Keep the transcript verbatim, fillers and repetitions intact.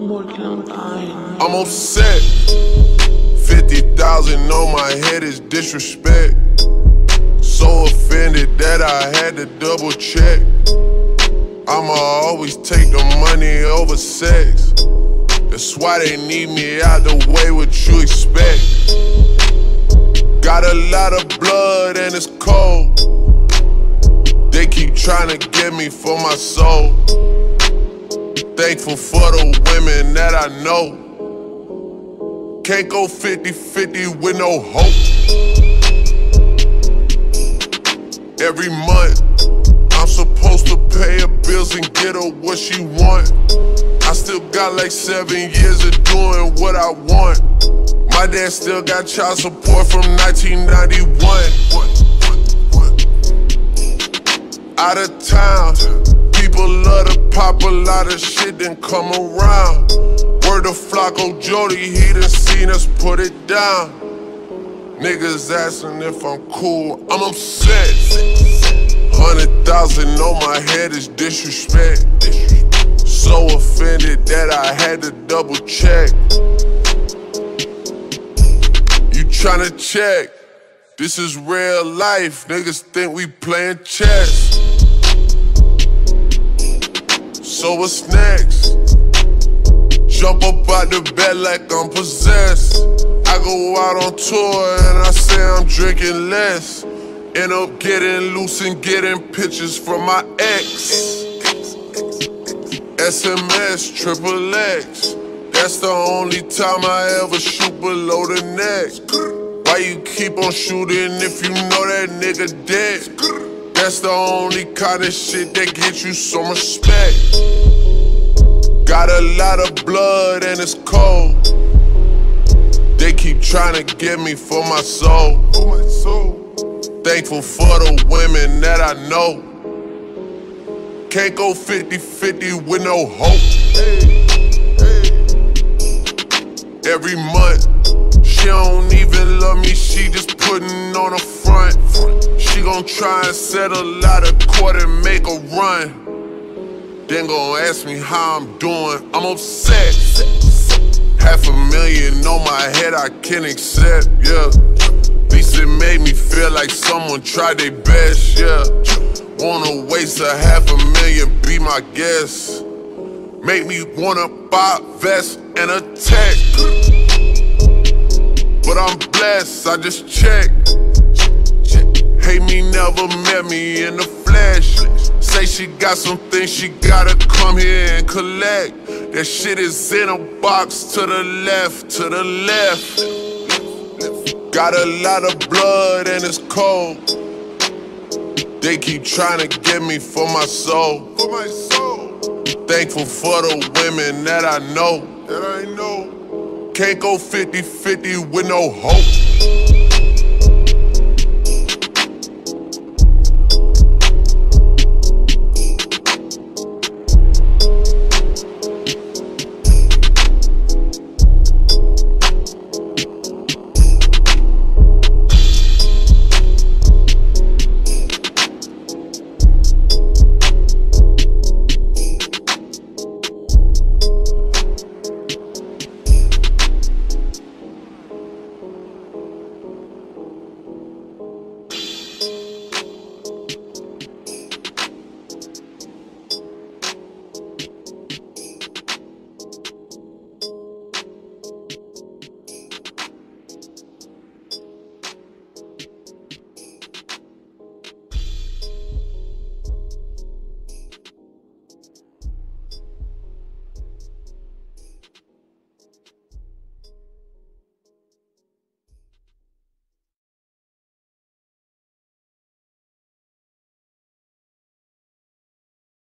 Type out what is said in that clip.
I'm upset. fifty thousand on my head is disrespect. So offended that I had to double check. I'ma always take the money over sex. That's why they need me out the way, what you expect. Got a lot of blood and it's cold. They keep trying to get me for my soul. Thankful for the women that I know. Can't go fifty fifty with no hope. Every month, I'm supposed to pay her bills and get her what she want. I still got like seven years of doing what I want. My dad still got child support from nineteen ninety-one. Out of town, people love to pop a lot of shit then come around. Word of Flocko Jody, he done seen us put it down. Niggas asking if I'm cool, I'm upset. Hundred thousand on my head is disrespect. So offended that I had to double check. You tryna check? This is real life, niggas think we playing chess. So what's next? Jump up out the bed like I'm possessed. I go out on tour and I say I'm drinking less. End up getting loose and getting pictures from my ex. S M S, triple X. That's the only time I ever shoot below the neck. Why you keep on shooting if you know that nigga dead? That's the only kind of shit that gets you some respect. Got a lot of blood and it's cold. They keep trying to get me for my soul. Thankful for the women that I know. Can't go fifty fifty with no hope. Every month, she don't even love me, she just putting on a front. She gon' try and settle out of court and make a run. Then gon' ask me how I'm doing, I'm upset. Half a million on my head I can't accept, yeah. At least it made me feel like someone tried their best, yeah. Wanna waste a half a million, be my guest. Make me wanna buy a vest and a tech. But I'm blessed, I just checked. Hate me, never met me in the flesh. Say she got some things she gotta come here and collect. That shit is in a box to the left, to the left. Got a lot of blood and it's cold. They keep trying to get me for my soul. For my soul. Thankful for the women that I know. That I know. Can't go fifty fifty with no hope.